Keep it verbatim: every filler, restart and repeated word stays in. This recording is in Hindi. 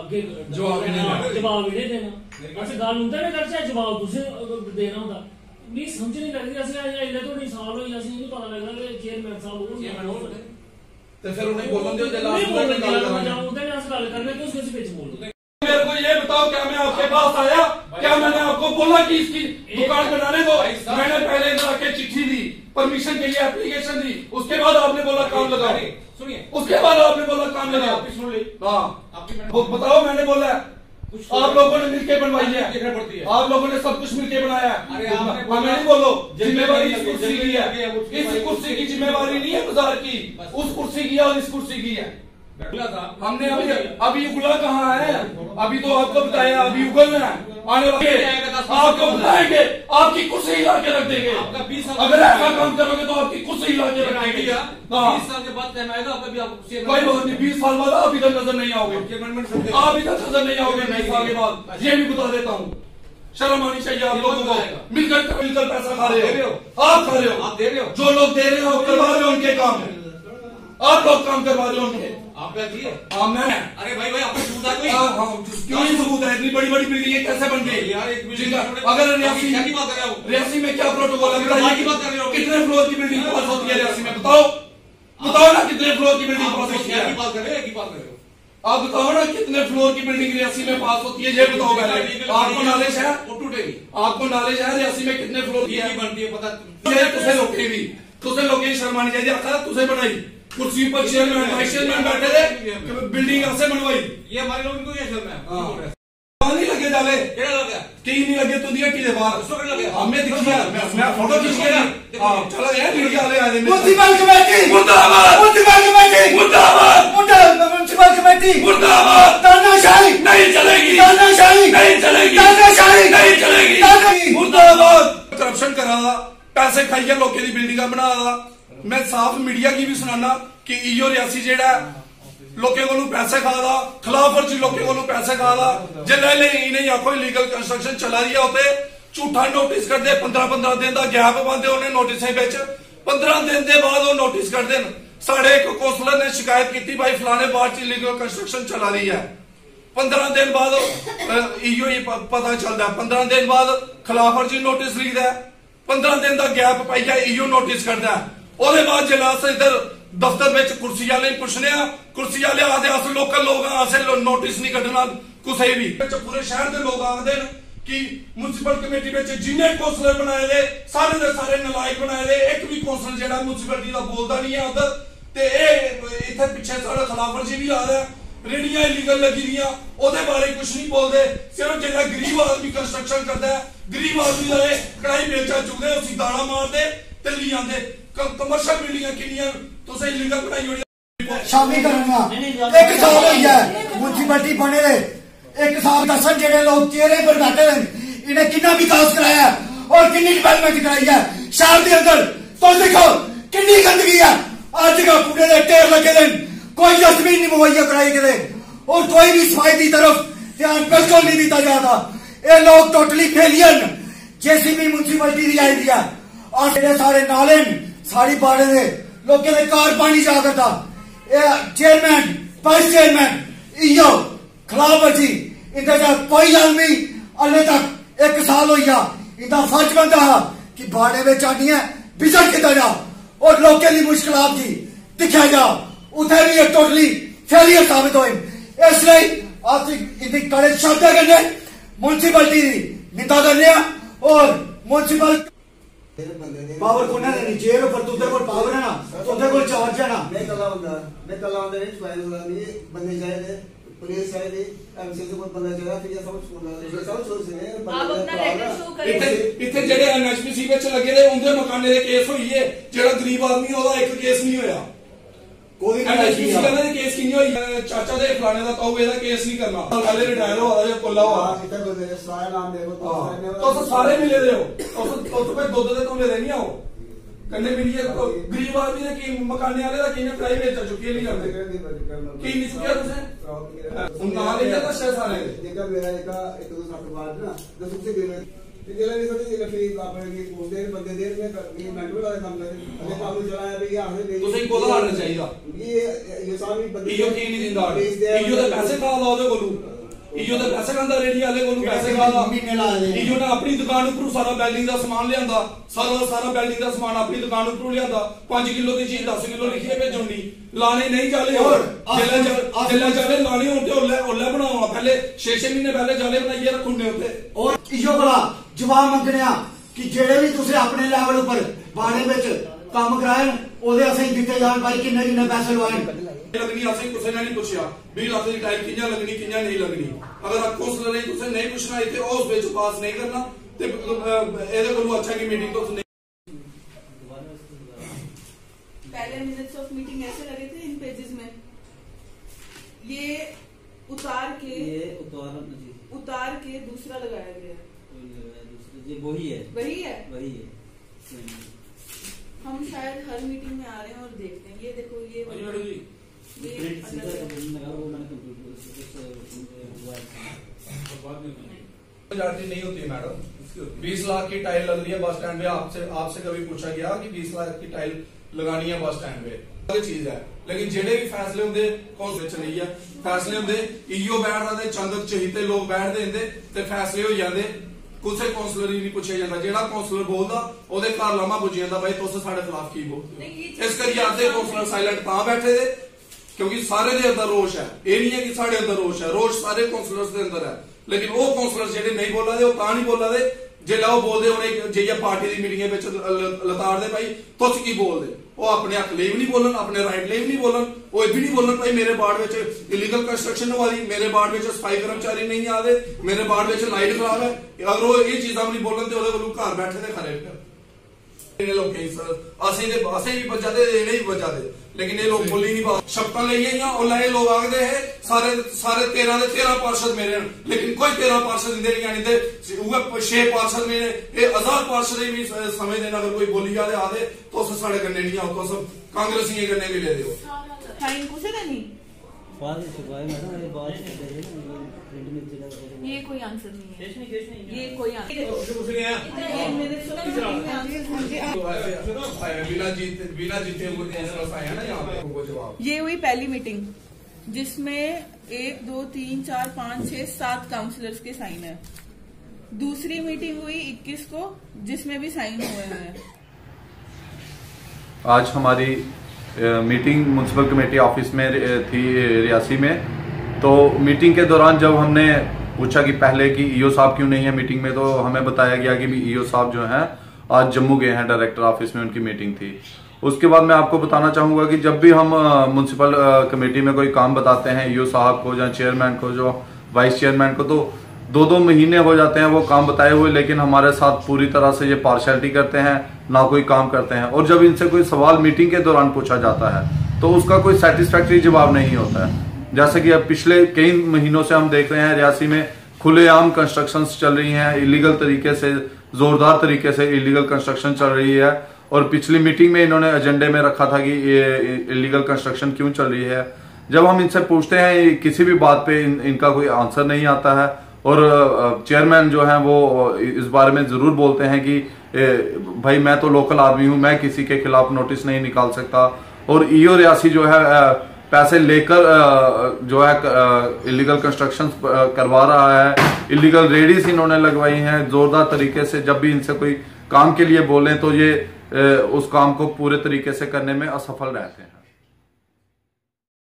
अगे जवाब जवाब नहीं देना अस गल उंदे ने करचे जवाब तुसें देना होंदा मी समझ नहीं लगदी अस अल्ले थोड़ी साल होई असें नहीं पता लगदा कि चेयरमैन साहब हो चेयरमैन हो ते फिर उन्हें बोलन दे लास्ट में गल करना उंदे ने अस गल करने तो उसके बीच बोल मेरे को ये बताओ क्या मैं आपके पास आया क्या मैंने आपको बोला कि इसकी दुकान बनाने दो मैंने पहले इधर आके चिट्ठी दी परमिशन के लिए एप्लीकेशन दी उसके बाद आपने बोला काम लगाओ सुनिए उसके बाद आपने बोला काम लगाओ सुन ली हाँ बताओ मैंने बोला आप लोगों ने मिलकर बनवाई है आप लोगों ने सब कुछ मिलकर बनाया है हमें नहीं बोलो जिम्मेवारी इस कुर्सी की है इस कुर्सी की जिम्मेवारी नहीं है बाजार की उस कुर्सी की है और इस कुर्सी की है हमने अभी अभी उगला कहाँ है अभी तो आपको बताया अभी उगलना है आने वाले आपको बताएंगे आपकी कुर्सी हिला के रख देंगे अगर ऐसा काम करोगे तो आपकी कुर्सी हिला के रख देंगे बीस साल के बाद टाइम आएगा कोई बात नहीं बीस साल बाद आप इधर नजर नहीं आओगे आप इधर नजर नहीं आओगे बीस साल के बाद ये भी बता देता हूँ शर्म आनी चाहिए आप लोगों को मिलकर मिलकर पैसा खा रहे हो आप खा रहे हो आप दे रहे हो जो लोग दे रहे हो करवा रहे हो उनके काम आप लोग काम करवा रहे हो उनके आपका जी हाँ मैं अरे भाई भाई आपको सबूत है कोई क्यों नहीं सबूत है इतनी बड़ी बड़ी बिल्डिंग कैसे बन गई यार एक बिल्डिंग अगर रियासी क्या की बात कर रहे हो रियासी में क्या प्रोटोकॉल है बताइए की बात कर रहे हो कितने फ्लोर की बिल्डिंग पास होती है रियासी में बताओ बताओ ना कितने फ्लोर की बिल्डिंग पास होती है क्या की बात कर रहे हो की बात कर रहे हो आप बताओ ना कितने फ्लोर की बिल्डिंग रियासी में पास होती है ये बताओ पहले आपको नॉलेज है टूटेगी आपको नॉलेज है रियासी में कितने फ्लोर की बनती है पता तुझे लोगे भी तुझे लोगे शर्म आनी चाहिए आता तुझे बनाई कुर्सी पर चेयरमैन वाइस चेयरमैन बैठे थे बिल्डिंग ऐसे बनवाई ये हमारे लोग इनको ये चल नहीं लगे डाले क्या लगा तीन नहीं लगे तू दिया किले बाहर उसको क्या लगे हमें दिखिए मैं फोटो खींच के हां चलो यार मीडिया वाले आ गए म्युनिसिपल कमेटी मुर्दाबाद म्युनिसिपल कमेटी मुर्दाबाद म्युनिसिपल कमेटी मुर्दाबाद तानाशाही नहीं चलेगी तानाशाही नहीं चलेगी तानाशाही नहीं चलेगी मुर्दाबाद करप्शन करा पैसे खाइए लोगों की बिल्डिंग बना मैं साफ मीडिया की भी सुनाना कि इयो रियासी जेड़ा लोकें को पैसे खा दा खिलाफ वर्जी लोकें को पैसे खा दा जे ले ले इन्हें आखो इलीगल कंस्ट्रक्शन चला रही होते झूठा नोटिस कर दे पंद्रह पंद्रह दिन का गैप पाते उन्हें नोटिसें बेच पंद्रह दिन के बाद वो नोटिस कर देन साढ़े एक कौंसलर ने शिकायत की भाई फलाने बार इलीगल कंस्ट्रक्शन चला रही है पंद्रह दिन बाद इयो ही पता चलता है पंद्रह दिन बाद खिलाफ वर्जी नोटिस लिखता है पंद्रह दिन का गैप पाइया इयो नोटिस करता है ਉਹਦੇ ਬਾਅਦ ਜਿਹੜਾ ਅਸ ਇਧਰ ਦਫ਼ਤਰ ਵਿੱਚ ਕੁਰਸੀ ਵਾਲੇ ਪੁੱਛਨੇ ਆ ਕੁਰਸੀ ਵਾਲੇ ਆਦੇ ਅਸ ਲੋਕਲ ਲੋਕ ਆ ਅਸੇ ਨੋਟਿਸ ਨਹੀਂ ਕੱਢਣਾ ਕਿਸੇ ਵੀ ਪੂਰੇ ਸ਼ਹਿਰ ਦੇ ਲੋਕ ਆਖਦੇ ਨੇ ਕਿ म्युनिसिपल ਕਮੇਟੀ ਵਿੱਚ ਜਿੰਨੇ ਕੌਂਸਲਰ ਬਣਾਏ ਨੇ ਸਾਰੇ ਦੇ ਸਾਰੇ ਨਲਾਇਕ ਬਣਾਏ ਨੇ ਇੱਕ ਵੀ ਕੌਂਸਲਰ ਜਿਹੜਾ म्युनिसिपलिटी ਦਾ ਬੋਲਦਾ ਨਹੀਂ ਹੈ ਉਧਰ ਤੇ ਇਹ ਇੱਥੇ ਪਿੱਛੇ ਸਾਡਾ ਖਿਲਾਫਵਰਜੀ ਵੀ ਆ ਰਿਹਾ रेडियां इलीगल लगी दियां ओदे बारे कुछ नहीं बोलते सिर्फ जिला गरीब आदमी कंस्ट्रक्शन करता है गरीब आदमी दा कढ़ाई बेचा चुकदे उसी दाना मारदे ते ली आंदे कमर्शियल बिल्डिंगां किन्नियां तुसें इलीगल बनाई होनी शामी करना एक साल होई है म्युनिसिपलिटी बने दे एक साल दसन जेड़े लोग चेहरे पर बैठे हैं इन्हें कितना विकास कराया और कितनी डेवलपमेंट कराई है शहर के अंदर तो देखो कितनी गंदगी है आज का कूड़े दे ढेर लगे हैं कोई डस्टबिन नहीं मुहैया कराई गए और कोई भी सफाई की तरफ ध्यान बिल्कुल नहीं दिता जाता ये लोग टोटली फेलियर जेसीबी म्युनिसिपलिटी की आई दिया और जेडे सारे नाले साड़ी बाड़े दे लोगों के कार पानी जा करता चेयरमैन वाइस चेयरमैन इयो खिलाफ वर्जी इनका कोई हल नहीं अले तक एक साल हो गया इनका फर्ज बनता है कि बाड़े में आनिए विजिट किया जा और लोगों की मुश्किलात की दिखा जा उधर भी एक टोटली फेलियर साबित हो इसलिए आज इतनी कड़े शब्द करने म्युनिसिपलिटी निंदा करने और म्युनिसिपल पावर को ना चेयर पर तुझे को पावर है ना तुझे को चार्ज है ना मैं कला बंदा मैं कला बंदा नहीं फाइल नहीं बंदे चाहिए पुलिस चाहिए एमसी से कोई बंदा चाहिए फिर सब छोड़ सब छोड़ से आप अपना लेटर शो करें इथे इथे जेडे एनएचपीसी ਵਿੱਚ ਲੱਗੇ ਨੇ ਉਹਦੇ ਮਕਾਨੇ ਦੇ ਕੇਸ ਹੋਈ ਹੈ ਜਿਹੜਾ ਗਰੀਬ ਆਦਮੀ ਉਹਦਾ ਇੱਕ ਕੇਸ ਨਹੀਂ ਹੋਇਆ कोई एनएचपीसी ਕਹਿੰਦੇ ਨੇ ਕੇਸ ਕਿੰਨੀ ਹੋਈ ਚਾਚਾ ਦੇ ਫਲਾਣੇ ਦਾ ਤਾऊ ਇਹਦਾ ਕੇਸ ਨਹੀਂ ਕਰਨਾ ਪਹਿਲੇ ਰਿਟਾਇਰ ਹੋਇਆ ਜਾਂ ਕੋਲਾ ਹੋਇਆ इधर को दे सारे नाम देखो तो ਸਾਰੇ ਮਿਲੇ ਦੇ ਹੋ ਉਸ ਤੋਂ ਦੁੱਧ ਦੇ ਤੋਂ ਮਿਲੇ ਨਹੀਂ ਆਓ ਕੰਨੇ ਮਿਲੀ ਗਰੀਬ ਆਦਮੀ ਦੇ ਕੀ ਮਕਾਨੇ ਵਾਲੇ ਦਾ ਕਿੰਨੇ ਪ੍ਰਾਈਸ ਵੇਚ ਚੁੱਕੀ ਨਹੀਂ ਕਰਦੇ ਕੀ ਨਹੀਂ ਚੁੱਕਿਆ ਤੁਸੀਂ ਹੁਣ ਨਾਲ ਹੀ ਤਾਂ ਸ਼ੇ ਸਾਰੇ जेका मेरा एक एक दो साल बाद ना जो सबसे गरीब जेला नहीं सोचे जेला फिर आपने की बोलते हैं बंदे देर में ये मेंटल वाला काम कर अरे काम चलाया भी यहां से ਤੁਸੀਂ ਕੋਲ ਹਟਣਾ ਚਾਹੀਦਾ ये ये सारी बंदे ਇਹੋ ਕੀ ਨਹੀਂ ਦਿੰਦਾ ਇਹੋ ਤਾਂ ਪੈਸੇ ਖਾ ਲਾ ਉਹਦੇ ਕੋਲੋਂ इयो तो पैसे खांदा रेडी वाले कोलों पैसे खादा महीने ला दे इयो ने अपनी दुकान उपर सारा बिल्डिंग दा सामान लियांदा सारा सारा बिल्डिंग दा सामान अपनी दुकान उपर लियांदा पांच किलो दी चीज दस किलो लिखी है भेजोनी लाने नहीं चाले और जेला जेला जाले लाने होते ओले ओले बनावा पहले छह छह महीने पहले जाले बनाइए रखुने होते और इयो बड़ा जवाब मंगने कि जेड़े भी तुसे अपने लेवल उपर बाड़े विच काम कराए ओदे असें दिते जान भाई किन्ने किन्ने पैसे लवाए लगनी असें कुछ ने नहीं पूछया बीस लाख की टाइप किंजा लगनी किंजा नहीं लगनी अगर आप कौंसलर ने तुसे नहीं पूछना इथे उस विच पास नहीं करना ते एदे कोलों अच्छा की मीटिंग तो पहले मिनट्स ऑफ मीटिंग ऐसे लगे थे इन पेजेस में ये उतार के ये उतार उतार के दूसरा लगाया गया ये वही है वही है वही है हम शायद हर मीटिंग में आ रहे हैं और देखते हैं ये देखो ये ये सीधा लगा वो मैंने कंप्यूटर जाती नहीं होती मैडम बीस लाख की टाइल लग रही है बस स्टैंड पे आपसे आपसे कभी पूछा गया कि बीस लाख की टाइल लगानी है बस स्टैंड पे चीज है लेकिन जेडे भी फैसले होंगे कौन से चली है फैसले होंगे इो बैठते चंद चहीते लोग बैठ देंगे ते फैसले हो जाते कुछ कौंसलर ही नहीं पूछा जाता जेड़ा कौंसलर बोलता ओदे घर लामा बुझी जाता भाई तुस साडे खिलाफ की बोलते इस करियै अद्धे कौंसलर साइलेंट तां बैठे दे क्योंकि सारे दे अंदर रोष है ये नहीं है कि साडे अंदर रोष है रोष सारे कौंसलर्स दे अंदर है लेकिन वो कौंसलर जेडे नहीं बोला दे वो तां नहीं बोला दे जेल्लै वो बोलदे उन्हें जेइयै पार्टी दी मीटिंग विच लताड़दे भाई तुस की बोलदे वो अपने हक लेई भी नहीं बोलन अपने राइट लेई भी नहीं बोलन वो ये भी नहीं बोलन भाई मेरे वार्ड विच इलीगल कंस्ट्रक्शन होआ दी मेरे वार्ड विच सफाई कर्मचारी नहीं आ रहे मेरे वार्ड विच लाइट खराब है अगर वो ये चीजां भी नहीं बोलन ते ओदे कोलों घर बैठे ते खरे इन्हें लोग असें दे असें भी बचा दे इन्हें भी बचा दे लेकिन ये लोग बोली नहीं पा शब्दां लईयां और लाए लोग आखदे है सारे सारे तेरह दे तेरह पार्षद मेरे लेकिन कोई तेरह पार्षद इंदे नहीं आनी उहे छह पार्षद मेरे ये हजार पार्षद भी समय देना अगर कोई बोली जाते आदे तो साढ़े कन्ने नहीं आओ तो सब कांग्रेसी कन्ने भी ले दो फाइन कुछ नहीं बाद में छुपाए मैडम ये बात प्रिंट में चला ये कोई आंसर नहीं है ये कोई आंसर कुछ नहीं है ये मिनट्स ऑफ मीटिंग में आंसर बिना जीते बिना जीते हुए कौंसलर आए ना यहाँ पे वो जवाब ये हुई पहली मीटिंग जिसमें एक दो तीन चार पाँच छह सात काउंसलर्स के साइन है दूसरी मीटिंग हुई इक्कीस को जिसमें भी साइन हुए हैं आज हमारी मीटिंग म्युनिसिपल कमेटी ऑफिस में थी रियासी में तो मीटिंग के दौरान जब हमने पूछा कि पहले कि ईओ साहब क्यों नहीं है मीटिंग में तो हमें बताया गया कि ईओ साहब जो हैं आज जम्मू गए हैं डायरेक्टर ऑफिस में उनकी मीटिंग थी। उसके बाद मैं आपको बताना चाहूंगा कि जब भी हम म्युनिसिपल कमेटी में कोई काम बताते हैं ईओ साहब को या चेयरमैन को जो वाइस चेयरमैन को तो दो दो महीने हो जाते हैं वो काम बताए हुए लेकिन हमारे साथ पूरी तरह से ये पार्शियलिटी करते हैं ना कोई काम करते हैं और जब इनसे कोई सवाल मीटिंग के दौरान पूछा जाता है तो उसका कोई सेटिस्फैक्टरी जवाब नहीं होता है। जैसे कि अब पिछले कई महीनों से हम देख रहे हैं रियासी में खुलेआम कंस्ट्रक्शन चल रही हैं इलीगल तरीके से जोरदार तरीके से इलीगल कंस्ट्रक्शन चल रही है और पिछली मीटिंग में इन्होंने एजेंडे में रखा था कि ये इलीगल कंस्ट्रक्शन क्यों चल रही है। जब हम इनसे पूछते हैं किसी भी बात पे इन, इनका कोई आंसर नहीं आता है और चेयरमैन जो है वो इस बारे में जरूर बोलते हैं कि भाई मैं तो लोकल आदमी हूं मैं किसी के खिलाफ नोटिस नहीं निकाल सकता और ईओ रियासी जो है पैसे लेकर जो है इलीगल कंस्ट्रक्शन करवा रहा है इलीगल रेडीज इन्होंने लगवाई हैं जोरदार तरीके से। जब भी इनसे कोई काम के लिए बोलें तो ये उस काम को पूरे तरीके से करने में असफल रहते हैं।